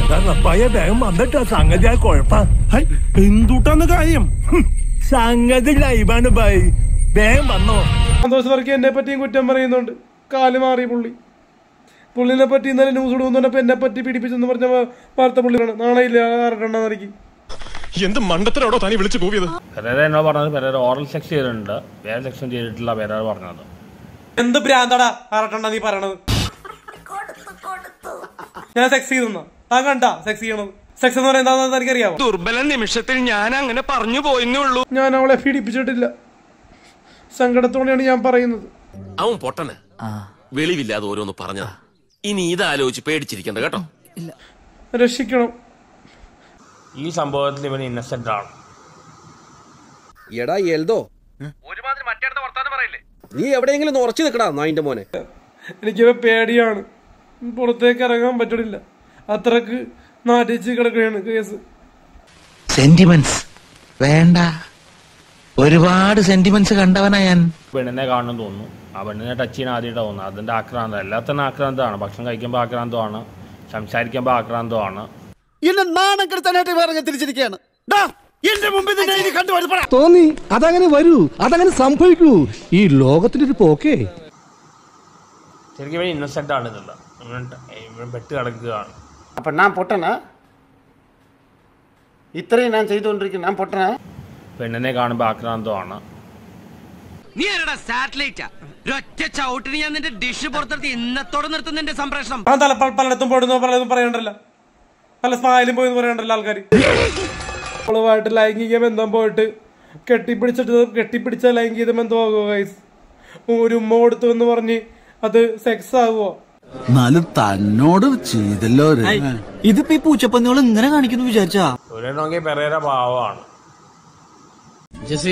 റപ്പായ വേഗം വന്നിട്ടാ സംഗതി ആ കുഴപ്പം. എന്തുട്ടാന്ന് കാര്യം? സംഗതി ലൈവാണ് ഭായി, വേഗം വന്നോ. സന്തോഷ് വർക്കി എന്നെ പറ്റിയും കുറ്റം പറയുന്നുണ്ട്. കാല് മാറി പുള്ളിനെ പറ്റി ഇന്നലെ ന്യൂസ് ഇടുന്നുണ്ടപ്പോ എന്നെ പറ്റി പീഡിപ്പിച്ചെന്ന് പറഞ്ഞ വാർത്ത പുള്ളിയാണ്. നാളെയില്ല ആറെണ്ണായിരിക്കും. എന്ത് മണ്ടത്തിലോടോ തനി വിളിച്ചു കൂവിയത്? എന്നോ പറഞ്ഞത് പെരേര ഓറൽ സെക്സ് ചെയ്തിട്ടുണ്ട്, വേറെ സെക്ഷൻ ചെയ്തിട്ടില്ല പെരേര പറഞ്ഞത്. എന്ത് ഭ്രാന്താടാ ആറെണ്ണ നീ പറയണത്? ഞാൻ സെക്സ് ചെയ്തെന്നാ താൻ കണ്ട സെക്സ് ചെയ്യണത്? സെക്സ് എന്ന് പറയുന്നത് എന്താണെന്ന് എനിക്കറിയാമോ? ദുർബല നിമിഷത്തിൽ ഞാൻ അങ്ങനെ പറഞ്ഞു പോയെന്നുള്ളൂ. ഞാൻ അവളെ പീഡിപ്പിച്ചിട്ടില്ല. സങ്കടത്തോടെയാണ് ഞാൻ പറയുന്നത്. അവൻ പൊട്ടന് വെളിവില്ലാതെ ഓരോന്ന് പറഞ്ഞതാ. ഇനി ഇതാലോചിച്ച് പേടിച്ചിരിക്കണ്ട കേട്ടോ. രക്ഷിക്കണം. ഈ സംഭവത്തിൽ ഇവൻ ഇന്നസെന്റ് ആണ്. എടാ എൽദോ, നീ എവിടെയെങ്കിലും ഉറച്ചു നിൽക്കടാ നായിന്റെ മോനെ. എനിക്കിവ പേടിയാണ്, പുറത്തേക്ക് ഇറങ്ങാൻ പറ്റണില്ല. അത്രക്ക് നാട്ടിച്ച് കിടക്കുകയാണ് കേസ്. സെന്റിമെന്റ്സ് വേണ്ട, ഒരുപാട് സെന്റിമെന്റ്സ് കണ്ടവനാ ഞാൻ. പെണ്ണിനെ കാണണം തോന്നുന്നു, ആ പെണ്ണിനെ ടച്ച് ചെയ്യാൻ ആദ്യമായിട്ട് തോന്നുന്നു. അതിന്റെ ആക്രാന്തം എല്ലാത്തിനും ആക്രാന്തമാണ്. ഭക്ഷണം കഴിക്കുമ്പോൾ ആക്രാന്തമാണ്, സംസാരിക്കുമ്പോൾ ആക്രാന്തമാണ്. എന്നെ നാണം കെടുത്താനായിട്ട് പറഞ്ഞ് തിരിച്ചിരിക്കുകയാണ്. തോന്നി അതങ്ങനെ വരൂ, അതങ്ങനെ സംഭവിക്കൂ. ഈ ലോകത്തിന്റെ ഒരു പോക്കേ. ശരിക്കും ഇവൻ ഇന്നസെന്റ് ആണ്. ഇതല്ല, ഇവൻ പെട്ട് കിടക്കുകയാണ്. അപ്പൊ ഞാൻ പൊട്ടനാ? ഇത്രയും ഞാൻ ചെയ്തുകൊണ്ടിരിക്കുന്നു, ഞാൻ പൊട്ടനാ? പെണ്ണിനെ കാണുമ്പോൾ ആക്രാന്തമാണ്. നീ ആരടാ സാറ്റലൈറ്റാ? ഒറ്റ ചവിട്ടിന് ഞാൻ നിന്റെ ഡിഷ് പുറത്തെടുത്ത് ഇന്നത്തോടെ നിർത്തുന്ന സംപ്രേഷണം. പലയിടത്തും പോയിടുന്നു, പലതും പറയണ്ടല്ലോ, പല സ്മായിലും പോയി പറയണ്ടല്ലോ ആൾക്കാർ. അവളുമായിട്ട് ലൈംഗിക ബന്ധം പോയിട്ട് കെട്ടിപ്പിടിച്ച ലൈംഗിക ബന്ധമാകുമോ ഗൈസ്? ഒരു ഉമ്മ കൊടുത്തു എന്ന് പറഞ്ഞ് അത് സെക്സ് ആകുമോ? തന്നോട് ചെയ്തല്ലോ. ഇതിപ്പോ ഈ പൂച്ചപ്പന്നികൾ ഇങ്ങനെ കാണിക്കുന്നു വിചാരിച്ചാ? ഒരെണ്ണമെങ്കിൽ പെരേര പാവമാണ്. ജെസി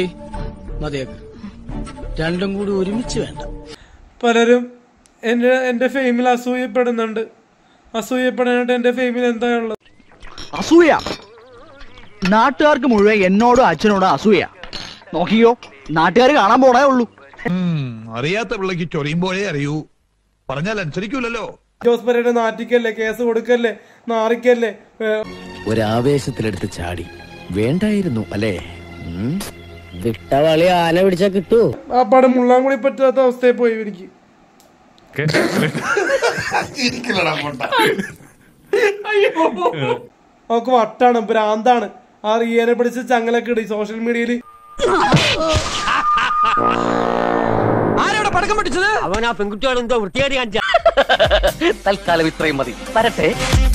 രണ്ടും കൂടി ഒരുമിച്ച് വേണ്ട. പലരും എന്റെ ഫെയിമിൽ അസൂയപ്പെടുന്നുണ്ട്. അസൂയപ്പെടാനായിട്ട് എന്റെ ഫെയിമിൽ എന്താ ഉള്ളത്? അസൂയ. നാട്ടുകാർക്ക് മുഴുവൻ എന്നോടും അച്ഛനോടും അസൂയ. നോക്കിയോ, നാട്ടുകാർ കാണാൻ പോണേ ഉള്ളൂ. അറിയാത്ത പിള്ളക്ക് ചൊറിയുമ്പോഴേ അറിയൂ, പറഞ്ഞാൽ അനുസരിക്കൂലല്ലോ. ജോസ് പെരേര നാറ്റിക്കല്ലേ, കേസ് കൊടുക്കല്ലേ, നാറിക്കല്ലേ. ഒരാവേശത്തിലെടുത്ത് ചാടി വേണ്ടായിരുന്നു അല്ലേ? വിട്ടവളി ആന പിടിച്ചാ കിട്ടൂ. ആ പടം മുള്ളാൻ കൂടി പറ്റാത്ത അവസ്ഥയിൽ പോയി എനിക്ക്. അവക്ക് വട്ടാണ്, ഭ്രാന്താണ്. ആ റിയനെ പിടിച്ച് ചങ്ങലൊക്കെ ഇടി സോഷ്യൽ മീഡിയയില്. പടക്കം പൊട്ടിച്ചത് അവൻ ആ പെൺകുട്ടികൾ എന്തോ വൃത്തിയായി കാണിച്ച. തൽക്കാലം ഇത്രയും മതി, വരട്ടെ.